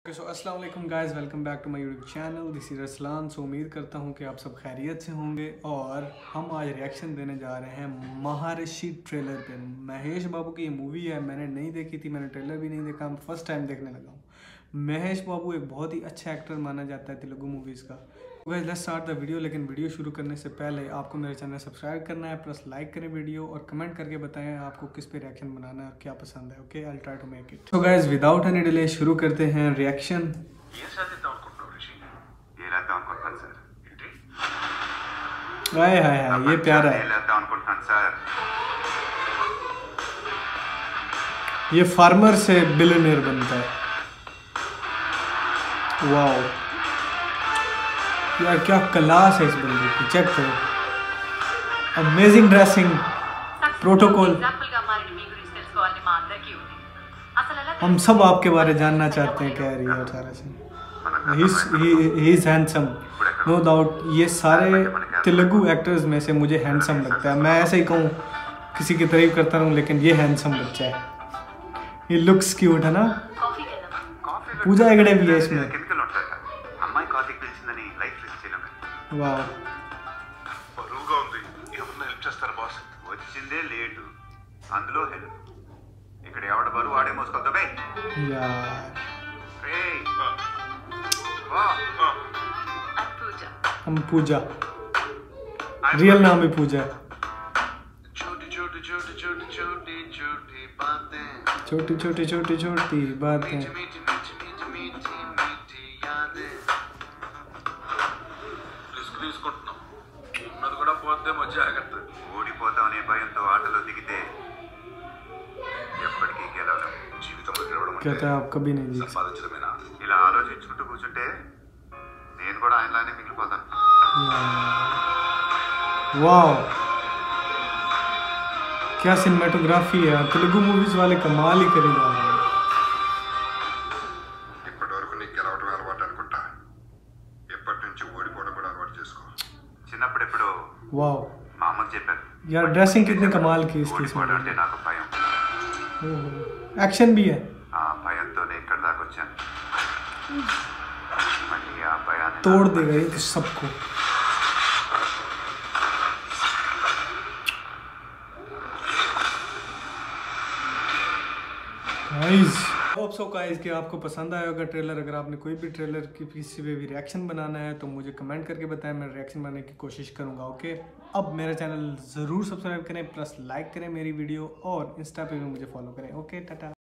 सो अस्सलाम वालेकुम guys, welcome back to my YouTube channel. This is Raslan. So उम्मीद करता हूँ कि आप सब खैरियत से होंगे और हम आज रिएक्शन देने जा रहे हैं महारिषि ट्रेलर पे। महेश बाबू की ये मूवी है, मैंने नहीं देखी थी, मैंने ट्रेलर भी नहीं देखा, मैं फर्स्ट टाइम देखने लगा हूँ। महेश बाबू एक बहुत ही अच्छा एक्टर माना जाता है तेलुगु मूवीज़ का। Guys let's start the video. लेकिन वीडियो शुरू करने से पहले आपको मेरे चैनल सब्सक्राइब करना है, प्लस लाइक करें वीडियो और कमेंट करके बताएं आपको किस पे रिएक्शन बनाना है और क्या पसंद है। Okay, I try to make it. So guys without any delay शुरू करते हैं रिएक्शन। हाय हाय हाय, ये प्यारा है। ये फार्मर से बिलियनियर बनता है। वाओ यार, क्या क्लास है इस बंदे की, चेक करो। Amazing dressing, protocol. हम सब आपके बारे जानना चाहते हैं, कह रही है सारा से। He is handsome, no doubt. ये सारे तेलुगु एक्टर्स में से मुझे हैंडसम लगता है। मैं ऐसे ही कहूँ, किसी की तारीफ करता रहूँ, लेकिन ये हैंडसम बच्चा है। ये लुक्स क्यूट है ना। पूजा हेगड़े भी है इसमें। वाह, వచ్చిందే లేటు, అందులో హెల్ప్. ఇక్కడ ఎవడ బరువు ఆడే మోసుకొద్దా బే यार। రేయ్ వా हम पूजा, रियल नाम है पूजा। छोटी छोटी छोटी छोटी छोटी छोटी बातें, छोटी छोटी छोटी छोटी बातें, मीठी मीठी मीठी मीठी मीठी यादें. రిస్క్ తీసుకుంటున్నాం, ఉన్నది కూడా పోద్దేమో, జాగ్రత్త. ఓడిపోతామనే భయంతో ఆటలో దిగితే ఎప్పటికీ గెలవలేం. జీవితంలో గెలవడం कहता है आप कभी नहीं जीत सकते। సంపాదించడమేనా? ఇలా ఆలోచించుకుంటూ కూర్చుంటే నేను కూడా ఆయనలానే మిగిలిపోతాను. वाह, क्या सिनेमेटोग्राफी है। तेलुगु मूवीज वाले कमाल ही करे जा रहे हैं। ఇప్పటి వరకు నీకు గెలవడం అలవాటు అనుకుంటా, ఎప్పటి నుంచి ఓడిపోవడం కూడా అలవాటు చేసుకో. చిన్నప్పుడు ఎప్పుడు वाह మా అమ్మకి చెప్పాను, यार, ड्रेसिंग कितनी कमाल की इसकी। ఓడిపోవడం అంటే నాకు భయం. एक्शन भी है। ఆ భయంతోనే ఇక్కడ దాకా వచ్చాను. మళ్ళీ ఆ భయాన్ని तोड़ देगा ये तो सबको। गाइस होप सो गाइस कि आपको पसंद आया होगा ट्रेलर। अगर आपने कोई भी ट्रेलर की किसी पे भी रिएक्शन बनाना है तो मुझे कमेंट करके बताएं, मैं रिएक्शन बनाने की कोशिश करूंगा। ओके, अब मेरा चैनल ज़रूर सब्सक्राइब करें, प्लस लाइक करें मेरी वीडियो और इंस्टा पे भी मुझे फॉलो करें। ओके, टाटा।